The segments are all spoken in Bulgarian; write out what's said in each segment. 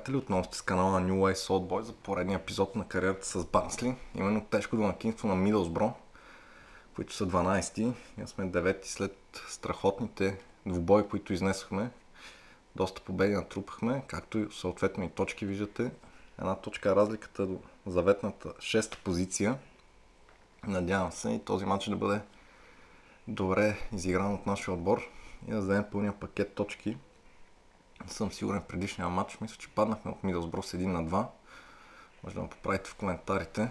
приятели, отново сте с канала New Way Salt Boy за поредния епизод на кариерата с Бансли. Именно тежко домакинство на Мидълсбро, които са 12-ти. Ние сме 9-ти след страхотните двубои, които изнесохме. Доста победи натрупахме, както и съответно и точки виждате. Една точка е разликата до заветната 6-та позиция. Надявам се и този матч да бъде добре изигран от нашия отбор и да вземем пълния пакет точки. Съм сигурен в предишния матч. Мисля, че паднахме от Мидълсбро с 1-2. Може да ме поправите в коментарите.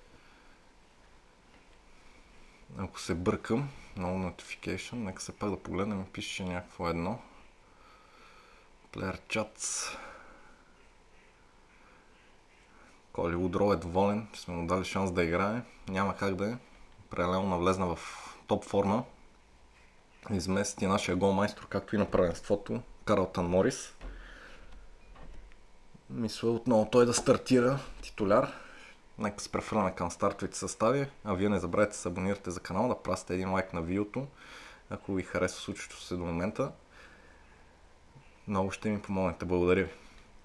Ако се бъркам, No Notification, нека се пак да погледнем и пише, че някакво едно. Player Chats. Коли Удро е доволен, че сме му дали шанс да играе. Няма как да е. Определено навлезна в топ форма. Измести нашия голмайстор, както и на първенството, Карлтън Морис. Мисля отново той да стартира титуляр. Нека се префърнем към стартовите състави. А вие не забравяйте да се абонирате за канала, да прасите един лайк на видеото, ако ви харесва случващото се до момента. Много ще ми помогнете. Благодаря ви.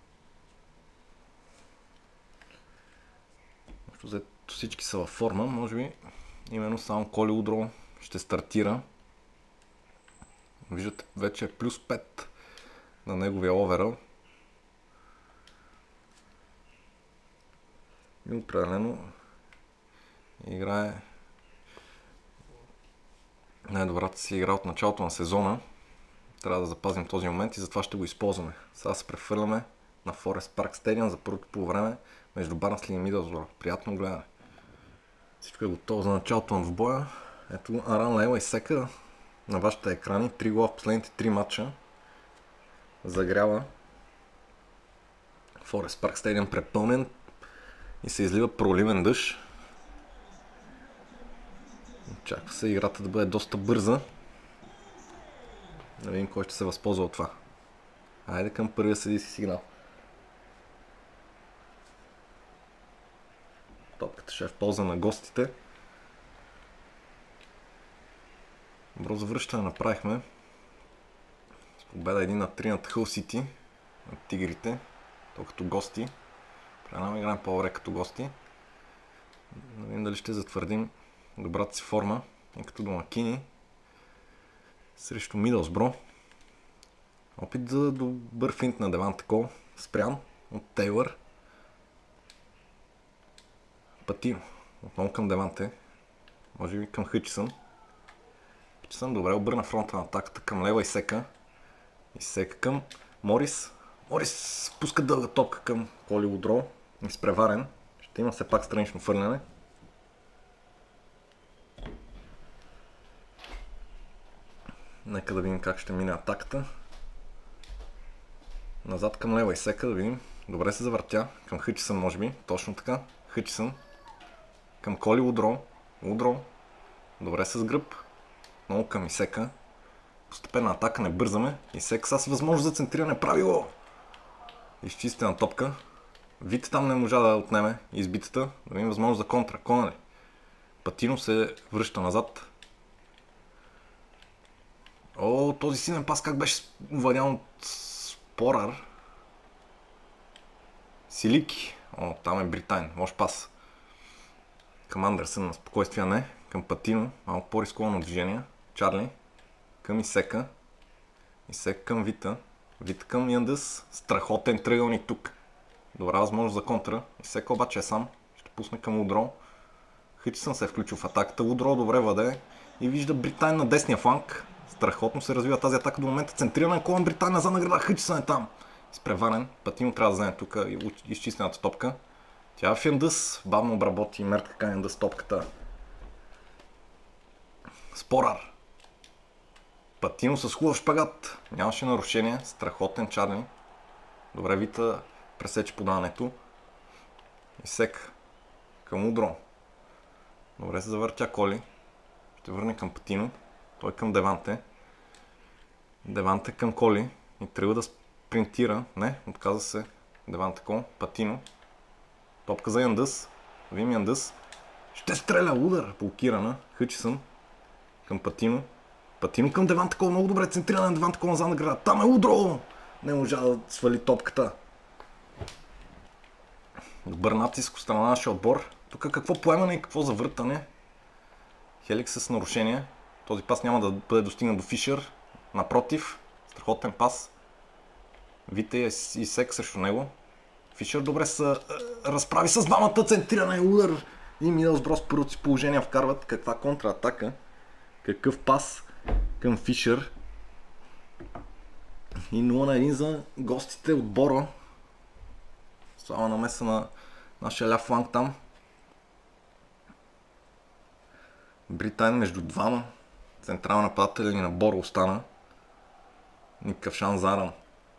Всички са във форма. Може би именно само Коли Удро ще стартира. Виждате, вече е плюс 5 на неговия оверал. И определено играе най-добрата си игра от началото на сезона. Трябва да запазим този момент и затова ще го използваме. Сега се прехвърляме на Forest Park Stadium за първото по време между Барнсли и Мидълсбро. Приятно гледане. Всичко е готово за началото на двубоя. Ето Аран Лейла изсека на вашите екрани. 3 гола в последните 3 матча. Загрява. Forest Park Stadium препълнен и се излива проливен дъжд. Очаква се играта да бъде доста бърза. Да видим кой ще се възползва от това. Айде към първия съдийски сигнал. Топката ще е в полза на гостите. Добро завръщане направихме. С победа 1-3 над Хъл Сити, над Тигрите, то като гости. Преднаме играем по-добре като гости. Да видим дали ще затвърдим добрата си форма и като домакини срещу Мидълсбро. Опит за добър финт на Деванте Кол, спрян от Тейлър. Патино, отново към Деванте, може би към Хъчисън. Хъчисън добре обърна фронта на атаката към лева и сека. И сека към Морис. Морис пуска дълга топка към Коли Удро. Изпреварен. Ще има все пак странично фърляне. Нека да видим как ще мине атаката. Назад към лева и сека да видим. Добре се завъртя. Към Хъчисън може би. Точно така. Хъчисън. Към Коли Удро. Удро. Добре с гръб. Много към Исека. Постепенна атака, не бързаме. Исека с възможност за центриране. Правило! Изчистена топка. Вите там не можа да отнеме избитата. Да има възможност за контра. Конали. Патино се връща назад. О, този синен пас как беше валян от Спорар. Силики. О, там е Бритайн. Лош пас. Към Андерсън на спокойствие не. Към Патино. Малко по-рисковано движение. Чарли. Към Исека. Исека към Вита. Вита към Яндъс. Страхотен тръгълник тук. Добра възможност за контра. Исека обаче е сам. Ще пусне към Удро. Хъчисън се е включил в атаката. Удро добре владее. И вижда Бритайн на десния фланг. Страхотно се развива тази атака до момента. Центрирана колон Бритайн назад на града. Хъчисън е там. Изпреварен. Патино трябва да вземе тук изчистената топка. Тя в Яндъс. Бавно обработи мертка Яндъс топката. Спорар. Патино с хубав шпагат. Нямаше нарушение. Страхотен Чарли. Добре Вита пресече подаването. Исек към Удро. Добре се завъртя Коли. Ще върне към Патино. Той към Деванте. Деванте към Коли. И трябва да спринтира. Не, отказа се. Деванте Кол. Патино. Топка за Яндъс. Вим Яндъс. Ще стреля удар. Блокирана. Хъчисън. Към Патино. Патино към Деванте Кол. Много добре центрирана на Деванте Кол назад на града. Там е Удро. Не можа да свали топката. Добър натиск от страна на нашия отбор. Тук какво поемане и какво завъртане. Хеликс с нарушение. Този пас няма да бъде достигнат до Фишер. Напротив, страхотен пас. Вите и Сек срещу него. Фишер добре се разправи с двамата, центриране удар. И Мидълсбро с първото си положение вкарват. Каква контратака. Какъв пас към Фишер. И 0-1 за гостите отбора. Слава намеса на нашия ляв фланг там. Бритайн между двама. Централна нападател и на Боро остана. Никакъв шанс за Аран.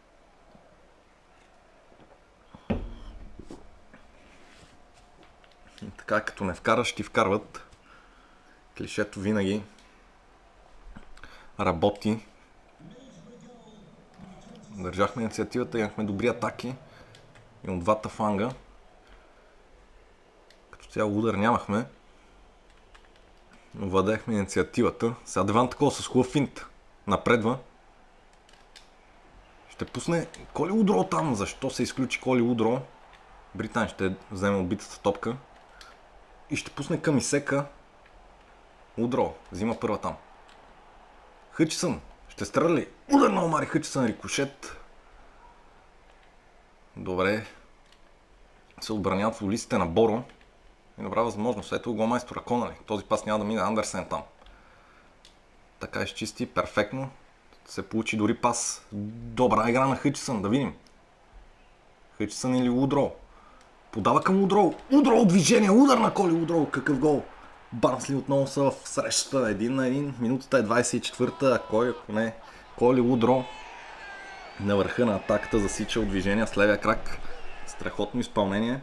И така, като не вкараш, ти вкарват. Клишето винаги работи. Държахме инициативата, имахме добри атаки. И от двата фланга. Като цяло удар нямахме. Но владеехме инициативата. Сега Деван такова с хубав финт. Напредва. Ще пусне Коли Удро там. Защо се изключи Коли Удро? Британ ще вземе убитата топка. И ще пусне към Исека. Удро. Взима първа там. Хъчсън. Ще стреля. Удар на Омари Хъчсън. Рикошет. Добре. Се отбраняват футболистите на Боро. И добра възможност. Ето го майстора Конали. Този пас няма да мине. Андерсен там. Така изчисти. Перфектно. Се получи дори пас. Добра игра на Хъчсън. Да видим. Хъчсън или Удро. Подава към Удро. Удро от движение. Удар на Коли Удро. Какъв гол. Барнсли отново са в срещата. 1-1. Минутата е 24-та. Кой ако не Коли Удро на върха на атаката засича от движение с левия крак. Страхотно изпълнение.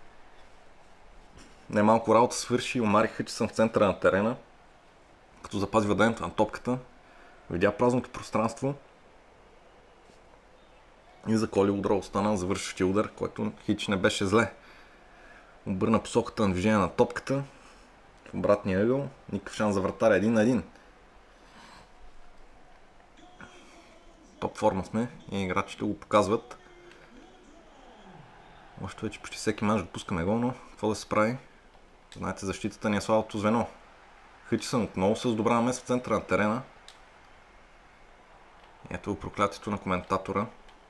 Немалко работа свърши. Омари Хъчсън в центъра на терена. Като запази владението на топката. Видя празното пространство. И за Коли Удро остана завършващия удар, който Хич не беше зле. Обърна посоката на движение на топката. В обратния ъгъл. Никакъв шанс за вратаря. 1-1. Топ форма сме и играчите го показват. Още вече почти всеки мач допускаме гол, но какво да се прави? Знаете, защитата ни е слабото звено. Хъчсън отново с добра намеса в центъра на терена. Ето проклятието на коментатора.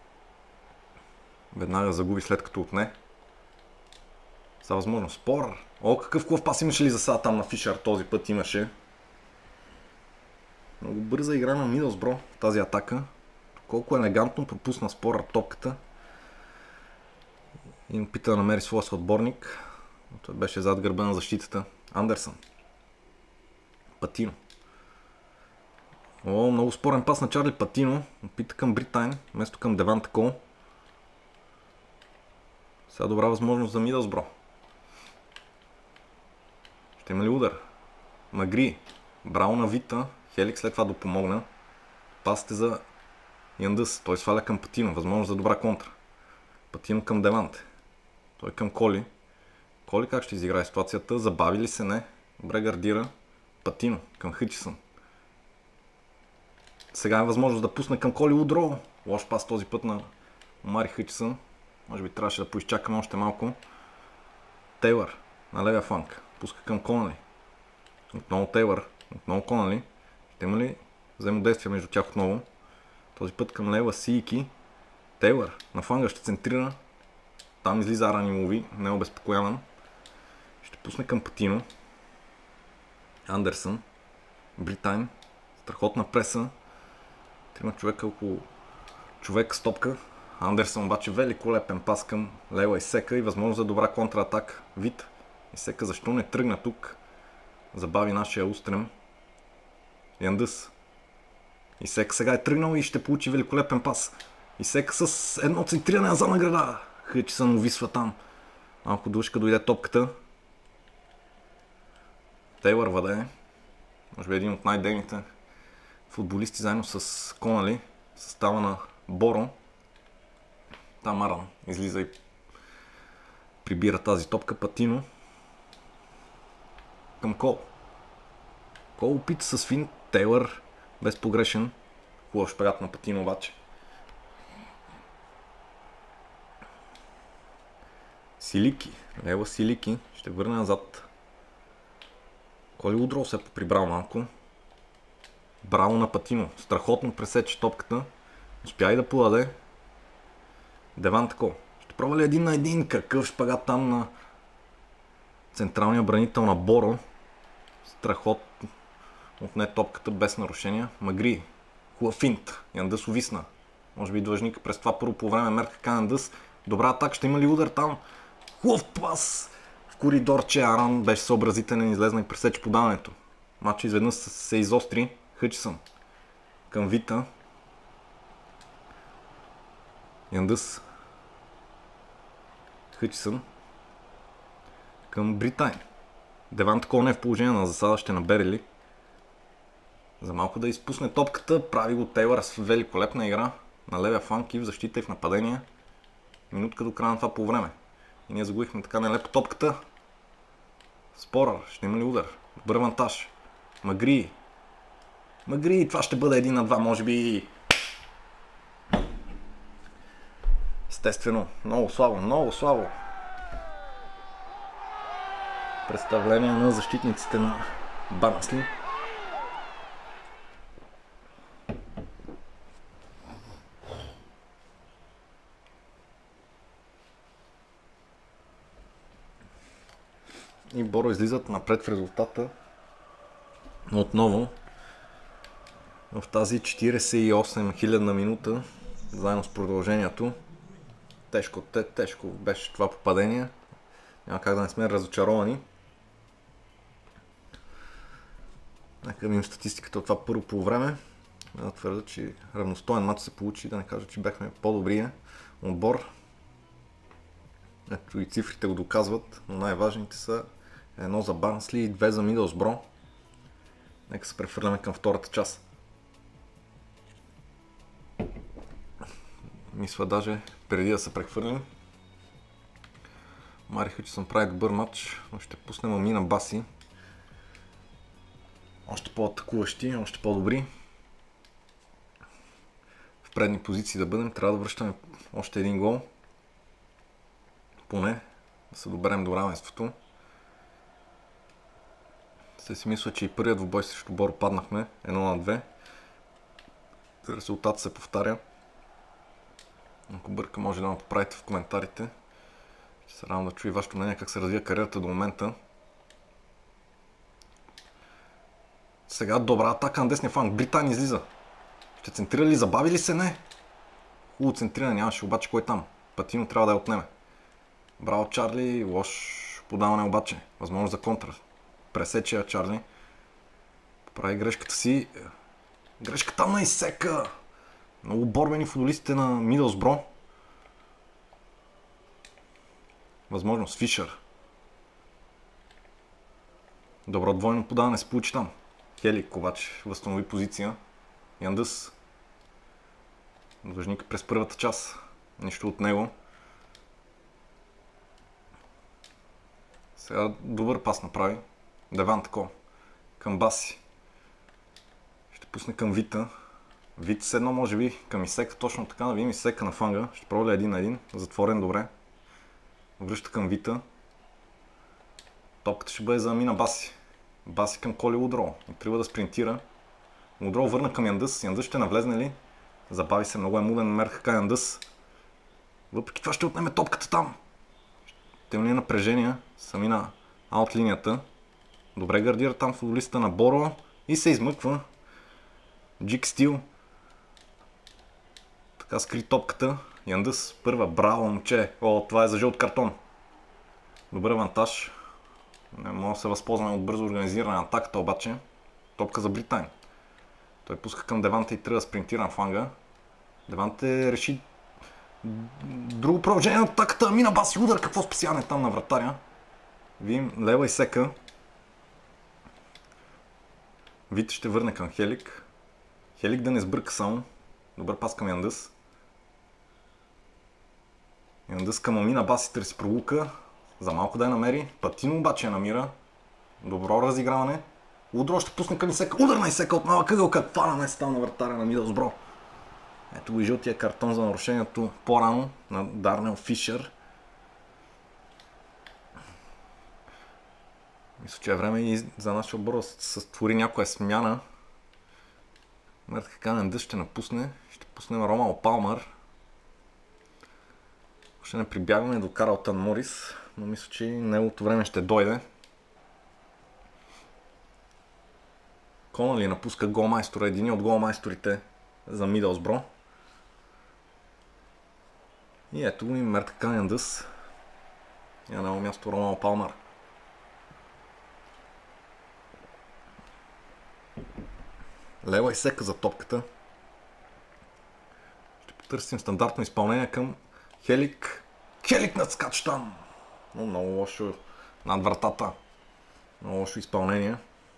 Веднага загуби след като отне. За възможно спор. О, какъв хубав пас имаше ли за сега там на Фишер? Този път имаше. Много бърза игра на Мидълсбро в тази атака. Колко елегантно пропусна спора топката. И опита да намери своя съотборник. Той беше зад гърба на защитата. Андерсън. Патино. О, много спорен пас на Чарли Патино. Опита към Бритайн, вместо към Деван Кол. Сега добра възможност за Мидълсбро. Ще има ли удар? Магри. Браво на Вита. Хелик след това допомогна. Пасите за Яндъс. Той сваля към Патино. Възможност за добра контра. Патино към Деванте. Той към Коли. Коли как ще изиграе ситуацията? Забави ли се? Не. Добре гардира. Патино към Хъчсън. Сега е възможност да пусне към Коли Удро. Лош пас този път на Омари Хъчсън. Може би трябваше да поизчакаме още малко. Тейлър на левия фланг. Пуска към Конали. Отново Тейлър. Отново Конали. Ще има ли взаимодействие между тях отново? Този път към лева Сийки. Тейлър на фланга ще центрира. Там излиза Аран и лови. Не е обезпокояван. Ще пусне към Патино. Андерсън. Бритайн. Страхотна преса. Трима човека около човек с топка. Андерсън обаче великолепен пас към Лева Исека и възможност за добра контратак. Вит. Исека защо не тръгна тук? Забави нашия устрем. Яндъс. Исека сега е тръгнал и ще получи великолепен пас. Исека с едно центриране на задна града. Хъчсън увисва там. Малко душка дойде топката. Тейлър въде. Може би един от най-дейните футболисти заедно с Конали. Състава на Боро. Там Аран излиза и прибира тази топка. Патино към Кол. Кол опита с фин. Тейлър безпогрешен. Хубав шпагат на Патино обаче. Силики. Лева Силики. Ще върне назад. Коли Удрол се е поприбрал малко. Браво на Патино. Страхотно пресече топката. Успя и да подаде. Деван тако. Ще пробва ли 1-1? Какъв шпагат там на централния бранител на Боро. Страхотно отне топката без нарушения. Магри. Хубав финт. Яндъс увисна. Може би длъжник през това първо по време мерка Яндъс. Добра атака. Ще има ли удар там? Хубав пас! В коридорче Аран беше съобразителен, излезна и пресече подаването. Матчът изведнъж се изостри. Хъчисън към Вита. Яндъс. Хъчисън към Бритайн. Деван такова не е в положение на засада, ще набере ли? За малко да изпусне топката, прави го Тейлър с великолепна игра на левия фланг и в защита и в нападение. Минутка до края на това по време. И ние загубихме така нелепо топката. Спорър, ще има ли удар? Добър авантаж. Магри. Магри, това ще бъде 1-2, може би. Естествено, много слабо, много слабо. Представление на защитниците на Барнсли. И Боро излизат напред в резултата. Отново в тази 48 хилядна минута, заедно с продължението. Тежко беше това попадение. Няма как да не сме разочаровани. Нека видим статистиката от това първо по време. Да твърда, че равностоен матч се получи, да не кажа, че бяхме по-добрия отбор. Ето и цифрите го доказват, но най-важните са едно за Барнсли и 2 за Мидълсбро. Нека се прехвърляме към втората част. Мисля даже преди да се прехвърлим. Мариха, че съм прави добър матч, но ще пуснем Амина Баси. Още по-атакуващи, още по-добри. В предни позиции да бъдем, трябва да връщаме още един гол. Поне да се доберем до равенството. Се си мисля, че и първият двубой срещу Боро паднахме 1-2. Резултат се повтаря. Ако бърка, може да ме поправите в коментарите. Ще се радвам да чуя вашето мнение как се развива кариерата до момента. Сега добра атака на десния фланг. Британия излиза. Ще центрира ли? Забави ли се? Не. Хубаво центриране нямаше, обаче кой е там? Патино трябва да я отнеме. Браво Чарли, лош подаване обаче. Възможност за контра. Пресече я Чарли. Прави грешката си. Грешка там на изсека. Много борбени футболистите на Мидълсбро. Възможност Фишер. Добро двойно подаване се получи там. Хелик обаче възстанови позиция. Яндъс. Длъжник през първата част. Нищо от него. Сега добър пас направи. Деван тако. Към Баси. Ще пусне към Вита. Вит с едно може би към Исека. Точно така да видим Исека на фланга. Ще пробва 1-1. Затворен добре. Връща към Вита. Топката ще бъде за Амина Баси. Баси към Коли Удрол. И трябва да спринтира. Удрол върна към Яндъс. Яндъс ще навлезне ли? Забави се. Много е муден мерка Яндъс. Въпреки това ще отнеме топката там. Ще има ли напрежение? Сами на аут линията. Добре гардира там футболиста на Боро. И се измъква. Джик Стил. Така скри топката. Яндъс първа. Браво, момче. О, това е за жълт картон. Добър авантаж. Не мога да се възползваме от бързо организиране на атаката, обаче. Топка за Бритайн. Той пуска към Деванте и трябва да спринтира на фланга. Деванте реши друго продължение на атаката. Мина Баси удар. Какво специално е там на вратаря? Видим лева и сека. Вит ще върне към Хелик. Хелик да не сбърка само. Добър пас към Яндъс. Яндъс към Амина Баси търси пролука. За малко да я намери. Патино обаче я намира. Добро разиграване. Удро ще пусне към Исека. Удар на Исека от мала къгълка. Това наместа на вратаря на Мидълсбро. Ето го и жълтия картон за нарушението по-рано на Дарнел Фишер. Мисля, че е време и за нашия отбор да се сътвори някоя смяна. Мъртък Канен Дъжд ще напусне. Ще пуснем Ромал Палмър. Ще не прибягваме до Карлтън Морис, но мисля, че неговото време ще дойде. Конали напуска голмайстора, един от голмайсторите за Мидълсбро. И ето го и Мъртък Канен Дъжд. И на ново място Ромал Палмър. Лева и сека за топката. Ще потърсим стандартно изпълнение към Хелик. Хелик надскач там! Но много лошо над вратата. Много лошо изпълнение.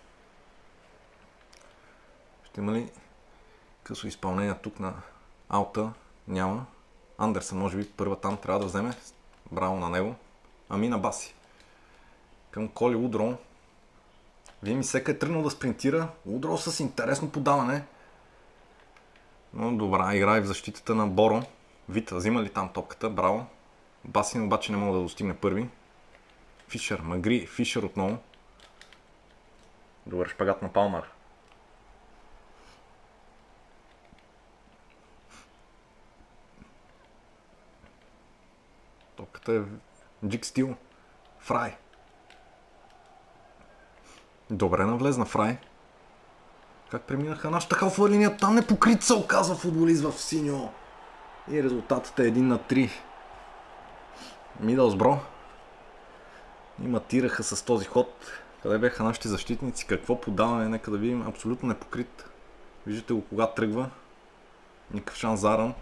Ще има ли късо изпълнение тук на аута? Няма. Андерсън може би първа там трябва да вземе. Браво на него. Амина Баси. Към Коли Удро. Вие ми сека е тръгнал да спринтира. Удро с интересно подаване. Но добра игра и в защитата на Боро. Вита, взима ли там топката? Браво. Басин обаче не мога да достигне първи. Фишер, Магри, Фишер отново. Добър шпагат на Палмър. Топката е Джик Стил. Фрай. Добре навлезна Фрай. Как преминаха нашата халфова линия? Там непокрит се оказва футболист в синьо. И резултатът е 1-3. Мидълсбро. Иматираха с този ход. Къде бяха нашите защитници? Какво подаване? Нека да видим. Абсолютно непокрит. Виждате го кога тръгва. Никакъв шанс за Аран.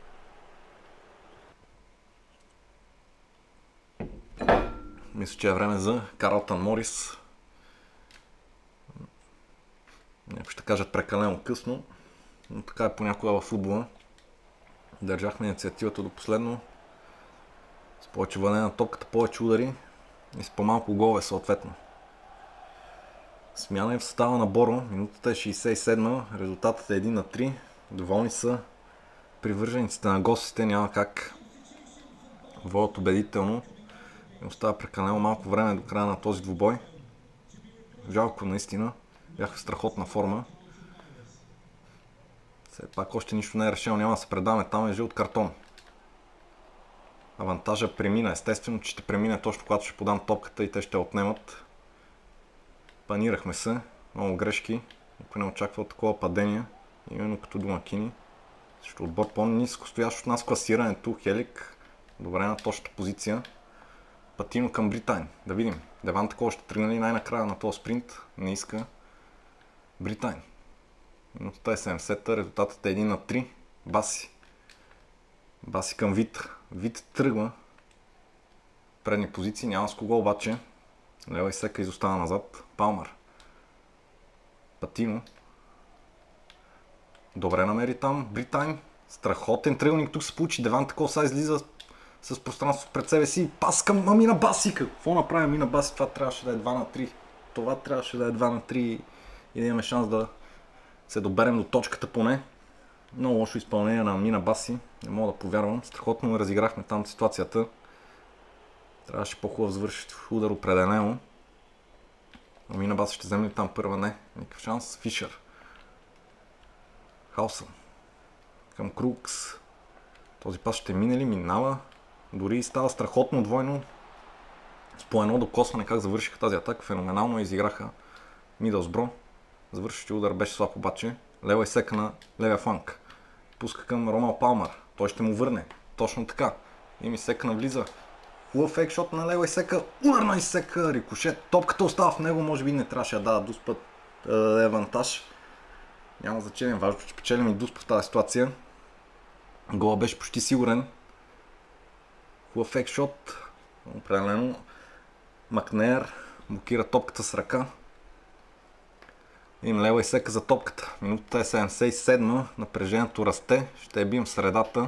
Мисля, че е време за Карлтън Морис. Някой ще кажат прекалено късно, но така е понякога в футбола. Държахме инициативата до последно. С повече върне на топката, повече удари и с по-малко голове съответно. Смяна е в състава на Боро. Минутата е 67, резултатът е 1-3. Доволни са привържениците на гостите, няма как водят убедително. И остава прекалено малко време до края на този двубой. Жалко наистина. Бяха в страхотна форма. Все пак още нищо не е решено, няма да се предаме, там е жил от картон. Авантажа премина, естествено, че ще премине точно когато ще подам топката и те ще отнемат. Панирахме се, много грешки, никой не очаква такова падение, именно като домакини. Също отбор по-ниско стоящ от нас класирането, Хелик, добре на точната позиция. Патино към Бритайн, да видим. Деван такова ще тръгне ли най-накрая на този спринт, не иска. Бритайн. Минутата е 70-та, резултатът е 1-3. Баси. Баси към Вит. Вит тръгва. Предни позиции, няма с кого обаче. Лева и сека изостава назад. Палмър. Патино. Добре намери там Бритайн. Страхотен триъгълник. Тук се получи. Деван такова са излиза с пространство пред себе си. Пас към Амина Баси. Какво направи Амина Баси? Това трябваше да е 2-3. Това трябваше да е 2-3 и да имаме шанс да се доберем до точката поне. Много лошо изпълнение на Амина Баси. Не мога да повярвам. Страхотно разиграхме там ситуацията. Трябваше по-хубаво завърши удар определено. Амина Баси ще вземе ли там първа? Не. Никакъв шанс. Фишер. Хаусън. Към Крукс. Този пас ще мине ли? Минава. Дори става страхотно двойно. С по едно докосване как завършиха тази атака. Феноменално изиграха Мидълсбро. Завършващия удар беше слаб обаче. Лева и сека на левия фланг. Пуска към Ромал Палмър. Той ще му върне. Точно така. И ми сека навлиза. Хубав фейкшот на лева и сека. Удар на изсека. Рикошет. Топката остава в него. Може би не трябваше да дава дуспът авантаж. Няма значение. Важно, че печелим и дуспа в тази ситуация. Гола беше почти сигурен. Хубав фейкшот. Определено. Макнеер блокира топката с ръка. Им лева и сека за топката. Минутата е 77. Напрежението расте. Ще я бием средата.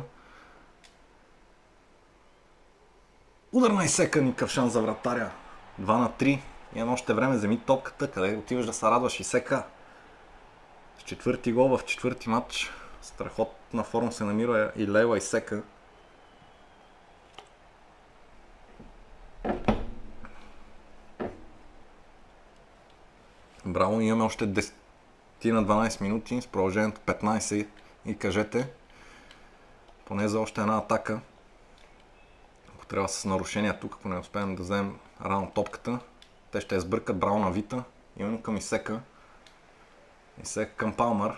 Удар на изсека. Никакъв шанс за вратаря. 2-3. И едно още време вземи топката. Къде отиваш да се радваш Изсека? С четвърти гол в четвърти матч. Страхотна форма се намира и лева Изсека. Браво, имаме още 10 на 12 минути с продължението 15 и кажете поне за още една атака. Ако трябва с нарушения тук, ако не успеем да вземем рано топката, те ще я сбъркат. Браво на Вита. Именно към Исека. Исека към Палмър.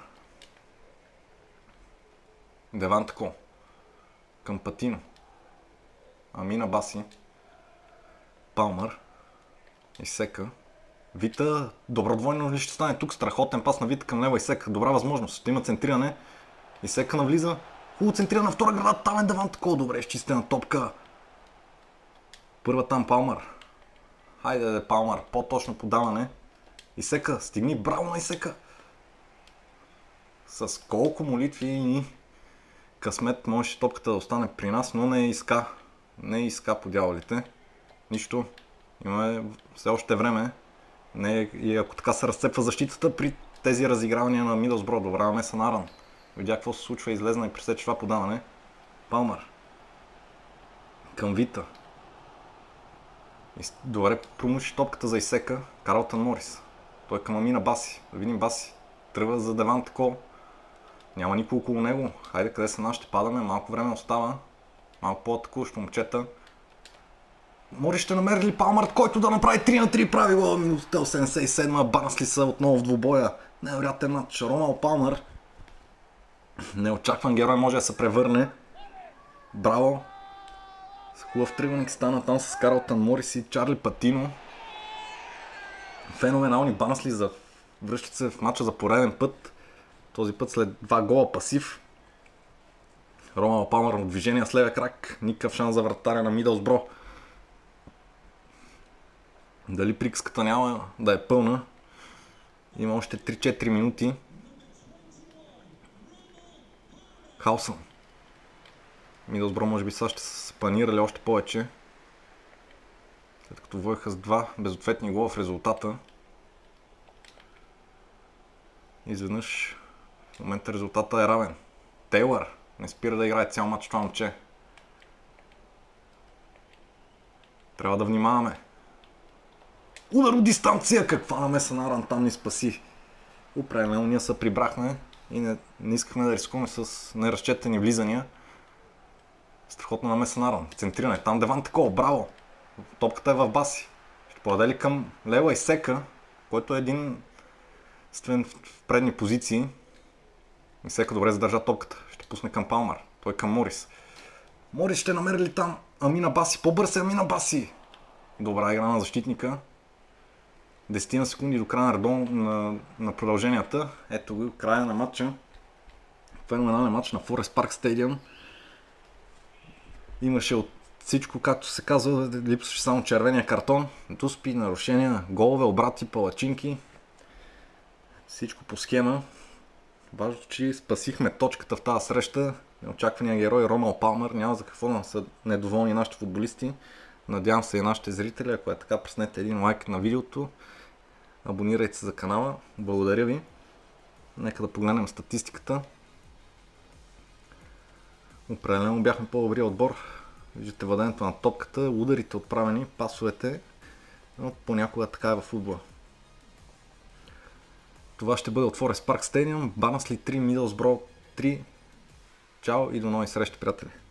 Девантко. Към Патино. Амина Баси. Палмър. Исека. Вита, добродвойно ли ще стане тук? Страхотен пас на Вита към лева Исека. Добра възможност. Ще има центриране. Исека навлиза. Хубаво центрира на втора града. Там е Девантко. Добре, изчистена топка. Първа там Палмър. Хайде, Палмър. По-точно подаване. Исека, стигни. Браво на Исека. С колко молитви и късмет можеше топката да остане при нас, но не иска. Не иска по дяволите. Нищо. Имаме все още време. И ако така се разцепва защитата при тези разигравания на Мидълсбро. Добра намеса на Аран. Видя какво се случва, излезна и пресече това подаване. Палмър. Към Вита. Добре промуши топката за Исека. Карлтън Морис. Той към Амина Баси. Да видим Баси. Тръгва за Девантко. Няма никой около него. Хайде, къде са нашите? Падаме. Малко време остава. Малко по-атакуващо момчета. Морис ще намери ли Палмър, който да направи 3 на 3 правило? Минута 77. Барнсли са отново в двубоя. Невероятен матч. Ромал Палмър. Неочакван герой може да се превърне. Браво. С хубав тръгваник стана там с Карлтън Морис и Чарли Патино. Феноменални Барнсли връщат се в матча за пореден път. Този път след 2 гола пасив. Ромал Палмър от движение с левия крак. Никакъв шанс за вратаря на Мидълсбро. Дали приказката няма да е пълна. Има още 3-4 минути. Халсън. Мидълсбро може би сега ще се планирали още повече. След като воеха с 2 безответни гола в резултата. Изведнъж в момента резултата е равен. Тейлър не спира да играе цял матч това момче. Трябва да внимаваме. Удар от дистанция! Каква намеса на Аран там ни спаси. Определено ние се прибрахме и не искахме да рискуваме с неразчетени влизания. Страхотна намеса на Аран. Центриране. Там Девантко. Браво! Топката е в Баси. Ще подаде ли към лева Исека, който е един в предни позиции. Исека добре задържа топката. Ще пусне към Палмър. Той към Морис. Морис ще намери ли там Амина Баси? По-бърз е Амина Баси! Добра игра на защитника. 10 секунди до края на продълженията. Ето го, края на матча. Феноменален матч на Форест Парк Стадиум. Имаше от всичко, както се казва, липсваше само червения картон. Дуспи, нарушения, голове, обрати, палачинки. Всичко по схема. Важно, че спасихме точката в тази среща. Неочаквания герой Ромал Палмър. Няма за какво да са недоволни нашите футболисти. Надявам се и нашите зрители. Ако е така, преснете един лайк на видеото. Абонирайте се за канала. Благодаря ви. Нека да погледнем статистиката. Определено бяхме по-добрия отбор. Виждате владението на топката, ударите отправени, пасовете. Но понякога така е във футбола. Това ще бъде от Форест Парк Стадиум. Барнсли 3, Мидълсбро 3. Чао и до нови срещи, приятели!